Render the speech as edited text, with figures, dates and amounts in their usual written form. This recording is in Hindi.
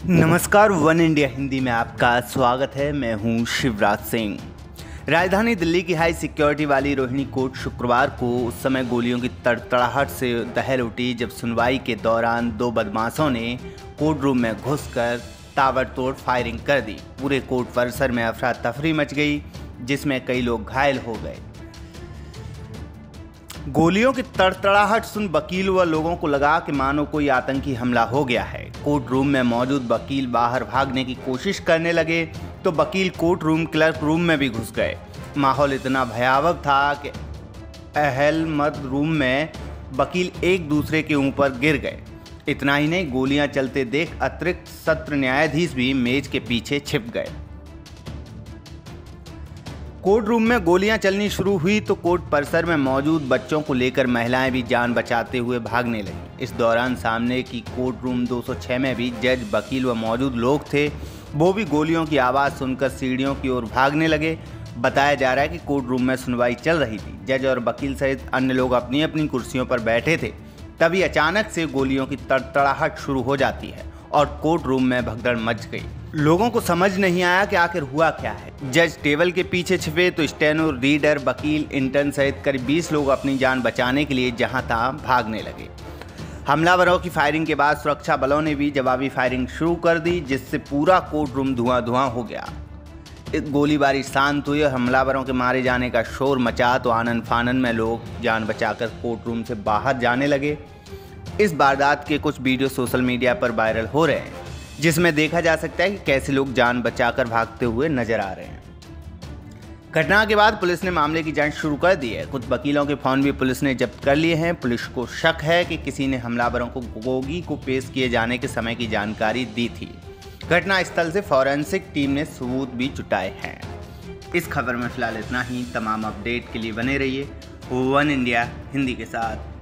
नमस्कार, वन इंडिया हिंदी में आपका स्वागत है। मैं हूं शिवराज सिंह। राजधानी दिल्ली की हाई सिक्योरिटी वाली रोहिणी कोर्ट शुक्रवार को उस समय गोलियों की तड़तड़ाहट से दहल उठी जब सुनवाई के दौरान दो बदमाशों ने कोर्ट रूम में घुसकर ताबड़तोड़ फायरिंग कर दी। पूरे कोर्ट परिसर में अफरा तफरी मच गई, जिसमें कई लोग घायल हो गए। गोलियों की तड़तड़ाहट सुन वकील व लोगों को लगा कि मानो कोई आतंकी हमला हो गया है। कोर्ट रूम में मौजूद वकील बाहर भागने की कोशिश करने लगे तो वकील कोर्ट रूम क्लर्क रूम में भी घुस गए। माहौल इतना भयावह था कि अहलमद रूम में वकील एक दूसरे के ऊपर गिर गए। इतना ही नहीं, गोलियां चलते देख अतिरिक्त सत्र न्यायाधीश भी मेज के पीछे छिप गए। कोर्ट रूम में गोलियां चलनी शुरू हुई तो कोर्ट परिसर में मौजूद बच्चों को लेकर महिलाएं भी जान बचाते हुए भागने लगीं। इस दौरान सामने की कोर्ट रूम 206 में भी जज, वकील व मौजूद लोग थे। वो भी गोलियों की आवाज़ सुनकर सीढ़ियों की ओर भागने लगे। बताया जा रहा है कि कोर्ट रूम में सुनवाई चल रही थी। जज और वकील सहित अन्य लोग अपनी अपनी कुर्सियों पर बैठे थे। तभी अचानक से गोलियों की तड़तड़ाहट शुरू हो जाती है और कोर्ट रूम में भगदड़ मच गई। लोगों को समझ नहीं आया कि आखिर हुआ क्या है। जज टेबल के पीछे छिपे तो स्टेनो, रीडर, वकील, इंटर्न सहित करीब 20 लोग अपनी जान बचाने के लिए जहां तहां भागने लगे। हमलावरों की फायरिंग के बाद सुरक्षा बलों ने भी जवाबी फायरिंग शुरू कर दी, जिससे पूरा कोर्ट रूम धुआं हो गया। गोलीबारी शांत हुई और हमलावरों के मारे जाने का शोर मचा तो आनन फानन में लोग जान बचाकर कोर्ट रूम से बाहर जाने लगे। इस वारदात के कुछ वीडियो सोशल मीडिया पर वायरल हो रहे हैं, जिसमें देखा जा सकता है कि कैसे लोग जान बचाकर भागते हुए नजर आ रहे हैं। घटना के बाद पुलिस ने मामले की जांच शुरू कर दी है। कुछ वकीलों के फोन भी पुलिस ने जब्त कर लिए हैं। पुलिस को शक है कि किसी ने हमलावरों को गोगी को पेश किए जाने के समय की जानकारी दी थी। घटना स्थल से फॉरेंसिक टीम ने सबूत भी जुटाए हैं। इस खबर में फिलहाल इतना ही। तमाम अपडेट के लिए बने रहिए वन इंडिया हिंदी के साथ।